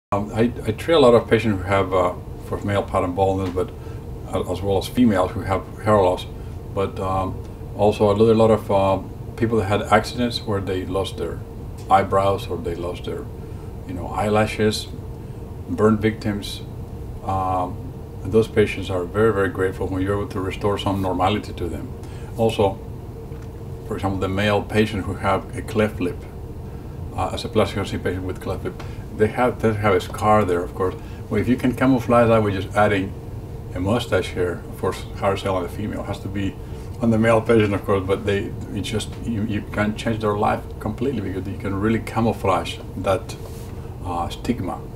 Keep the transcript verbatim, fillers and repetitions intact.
Um, I, I treat a lot of patients who have, uh, for male pattern baldness, but uh, as well as females who have hair loss. But um, also a lot of uh, people that had accidents where they lost their eyebrows or they lost their, you know, eyelashes, burn victims. Um, those patients are very, very grateful when you're able to restore some normality to them. Also, for example, the male patient who have a cleft lip, uh, as a plastic surgery patient with cleft lip, they have they have a scar there, of course. Well, if you can camouflage that with just adding a mustache here, of course, hair cell on the female has to be on the male patient, of course, but they it just you, you can change their life completely because you can really camouflage that uh, stigma